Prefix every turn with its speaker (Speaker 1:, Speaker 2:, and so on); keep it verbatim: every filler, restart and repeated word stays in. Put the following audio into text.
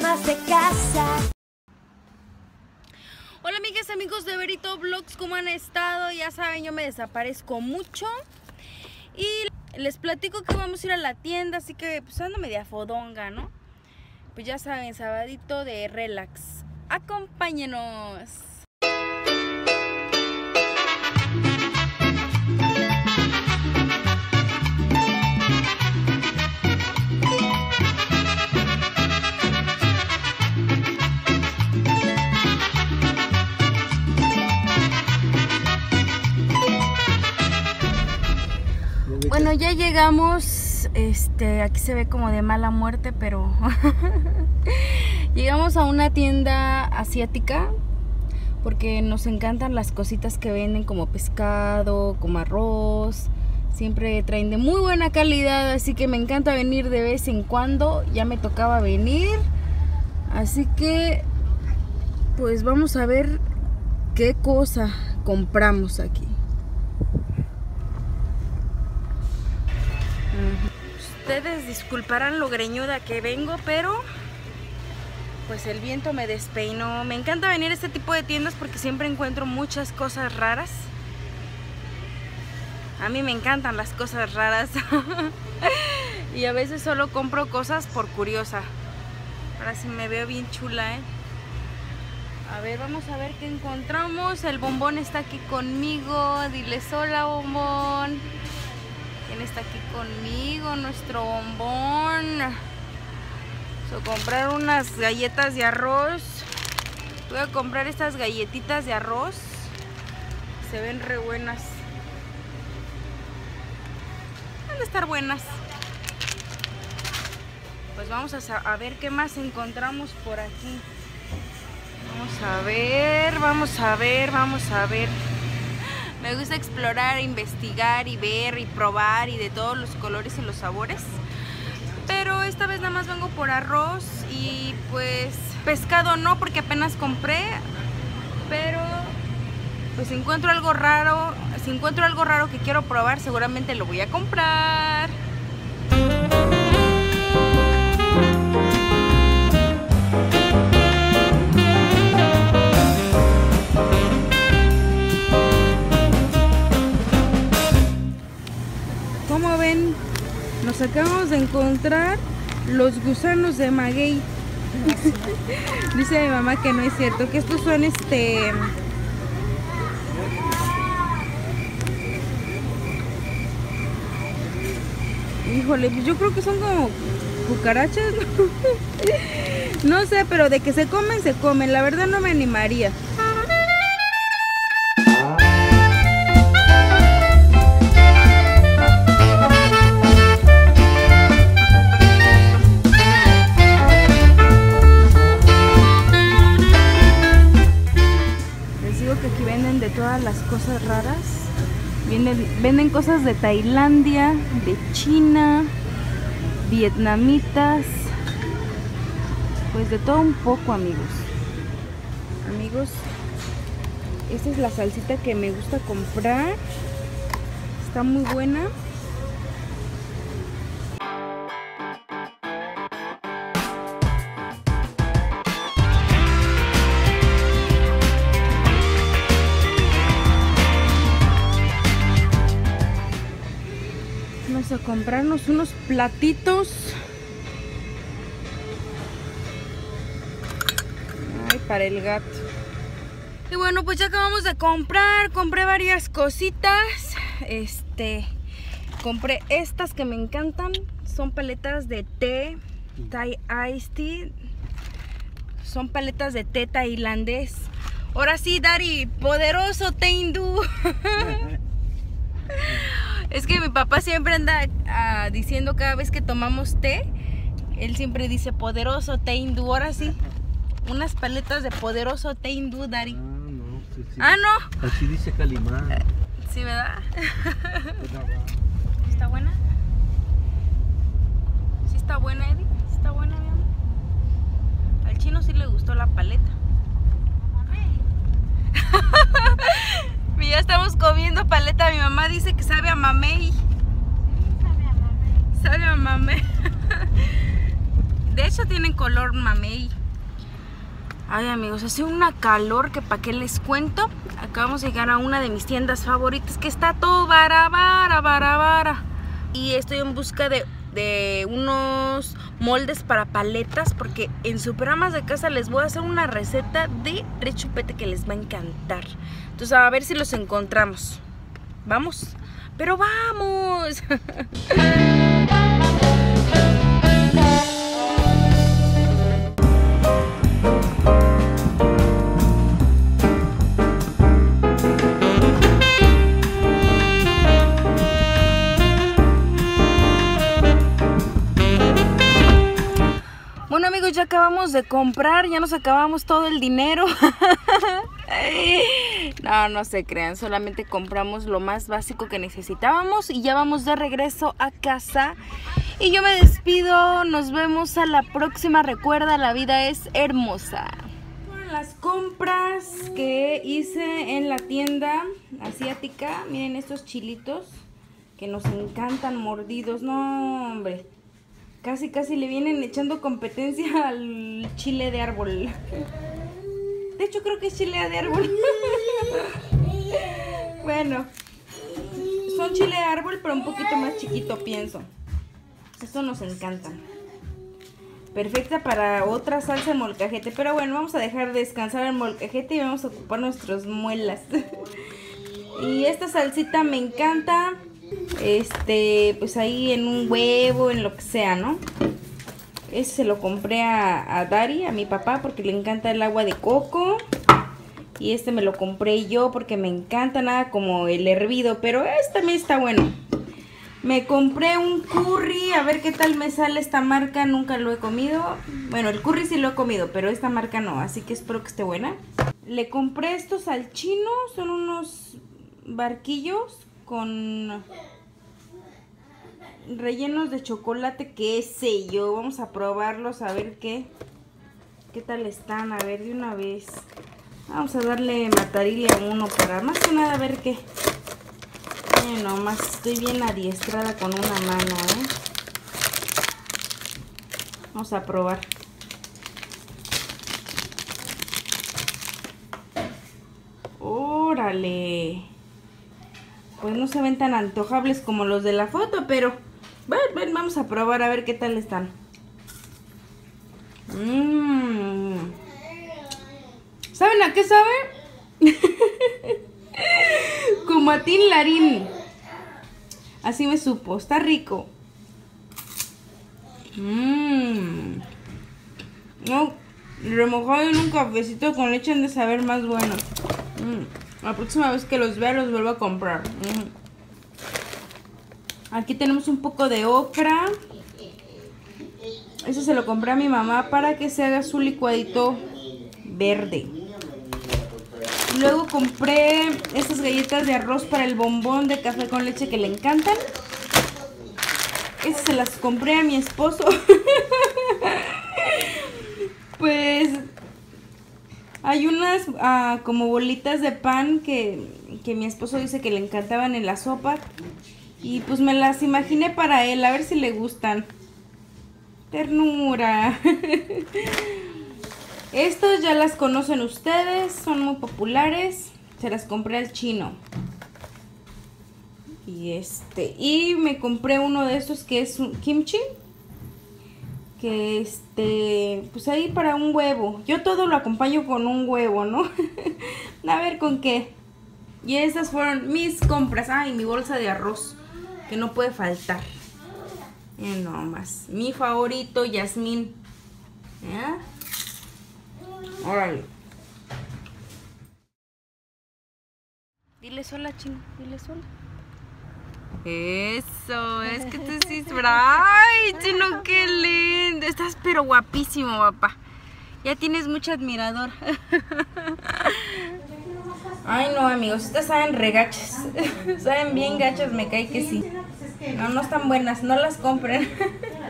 Speaker 1: amas de casa.
Speaker 2: Hola amigas, amigos de Verito Vlogs, ¿cómo han estado? Ya saben, yo me desaparezco mucho y les platico que vamos a ir a la tienda, así que pues ando media fodonga, ¿no? Pues ya saben, sabadito de relax. Acompáñenos. Bueno, ya llegamos, este, aquí se ve como de mala muerte, pero llegamos a una tienda asiática porque nos encantan las cositas que venden como pescado, como arroz, siempre traen de muy buena calidad, así que me encanta venir de vez en cuando, ya me tocaba venir, así que pues vamos a ver qué cosa compramos aquí. Ustedes disculparán lo greñuda que vengo, pero pues el viento me despeinó. Me encanta venir a este tipo de tiendas porque siempre encuentro muchas cosas raras. A mí me encantan las cosas raras. Y a veces solo compro cosas por curiosa. Ahora sí me veo bien chula, ¿eh? A ver, vamos a ver qué encontramos. El bombón está aquí conmigo. Diles hola, bombón. ¿Quién está aquí conmigo? Nuestro bombón. So, comprar unas galletas de arroz. Voy a comprar estas galletitas de arroz. Se ven re buenas. Van a estar buenas. Pues vamos a, a ver qué más encontramos por aquí. Vamos a ver, vamos a ver, vamos a ver. Me gusta explorar, investigar y ver y probar y de todos los colores y los sabores. Pero esta vez nada más vengo por arroz y pues pescado no, porque apenas compré. Pero pues si encuentro algo raro, si encuentro algo raro que quiero probar, seguramente lo voy a comprar. Como ven, nos acabamos de encontrar los gusanos de maguey. Dice mi mamá que no es cierto, que estos son este... Híjole, pues yo creo que son como cucarachas, ¿no? No sé, pero de que se comen, se comen. La verdad no me animaría. Todas las cosas raras. Vienen, venden cosas de Tailandia, de China, vietnamitas, pues de todo un poco, amigos. Amigos, esta es la salsita que me gusta comprar. Está muy buena. Vamos a comprarnos unos platitos. Ay, para el gato. Y bueno, pues ya acabamos de comprar. Compré varias cositas. Este, compré estas que me encantan. Son paletas de té, Thai Iced Tea. Son paletas de té tailandés. Ahora sí, Dari, poderoso té hindú. Es que mi papá siempre anda uh, diciendo cada vez que tomamos té, él siempre dice poderoso té hindú. Ahora sí, unas paletas de poderoso té hindú, Dari.
Speaker 3: Ah, no, sí, sí.
Speaker 2: Ah, no.
Speaker 3: Así dice Calimán.
Speaker 2: Sí, ¿verdad? ¿Está buena? ¿Sí está buena, Eddie? ¿Sí está buena, mi amor? Al chino sí le gustó la paleta. Ya estamos comiendo paleta. Mi mamá dice que sabe a mamey.
Speaker 4: Sí, sabe a mamey.
Speaker 2: Sabe a mamey. De hecho rosa, tienen color mamey. Ay, amigos, hace una calor que para qué les cuento. Acabamos de llegar a una de mis tiendas favoritas que está todo vara, vara, vara, vara. Y estoy en busca de, de unos moldes para paletas, porque en Superamas de Casa les voy a hacer una receta de rechupete que les va a encantar. Entonces a ver si los encontramos. ¿Vamos? ¡Pero vamos! Bueno, amigos, ya acabamos de comprar, ya nos acabamos todo el dinero. No, no se crean, solamente compramos lo más básico que necesitábamos y ya vamos de regreso a casa. Y yo me despido, nos vemos a la próxima. Recuerda, la vida es hermosa. Las compras que hice en la tienda asiática, miren estos chilitos que nos encantan mordidos. No, hombre, casi casi le vienen echando competencia al chile de árbol. De hecho creo que es chile de árbol. Bueno, son chile de árbol pero un poquito más chiquito, pienso. Esto nos encanta. Perfecta para otra salsa de molcajete. Pero bueno, vamos a dejar descansar el molcajete y vamos a ocupar nuestras muelas. Y esta salsita me encanta. Este, pues ahí en un huevo, en lo que sea, ¿no? Ese se lo compré a, a Dari, a mi papá, porque le encanta el agua de coco. Y este me lo compré yo porque me encanta, nada como el hervido, pero este también está bueno. Me compré un curry, a ver qué tal me sale esta marca, nunca lo he comido. Bueno, el curry sí lo he comido, pero esta marca no, así que espero que esté buena. Le compré estos al chino, son unos barquillos con rellenos de chocolate, qué sé yo. Vamos a probarlos a ver qué qué tal están, a ver de una vez. Vamos a darle matarile a uno para más que nada a ver qué. Bueno, más estoy bien adiestrada con una mano, ¿eh? Vamos a probar. ¡Órale! Pues no se ven tan antojables como los de la foto, pero bueno, bueno, vamos a probar a ver qué tal están. Mmm. ¿Saben a qué sabe? Como a Tin Larín. Así me supo, está rico. Mmm. No, remojado en un cafecito con leche han de saber más bueno. Mm. La próxima vez que los vea los vuelvo a comprar. Mm. Aquí tenemos un poco de ocra. Eso se lo compré a mi mamá para que se haga su licuadito verde. Luego compré estas galletas de arroz para el bombón de café con leche que le encantan. Estas se las compré a mi esposo. Pues hay unas uh, como bolitas de pan que, que mi esposo dice que le encantaban en la sopa. Y pues me las imaginé para él, a ver si le gustan. Ternura. Estos ya las conocen ustedes, son muy populares. Se las compré al chino. Y este, y me compré uno de estos que es un kimchi. Que este, pues ahí para un huevo. Yo todo lo acompaño con un huevo, ¿no? A ver con qué. Y estas fueron mis compras. Ah, y mi bolsa de arroz, que no puede faltar. Eh, no más. Mi favorito, Yasmín. ¿Ya? Órale. Dile sola, chino, dile sola. Eso, es que tú sí. ¡Ay, chino, qué lindo! Estás pero guapísimo, papá. Ya tienes mucho admirador. Ay, no, amigos, estas saben regachas. Saben bien gachas, me cae que sí. No, no están buenas, no las compren.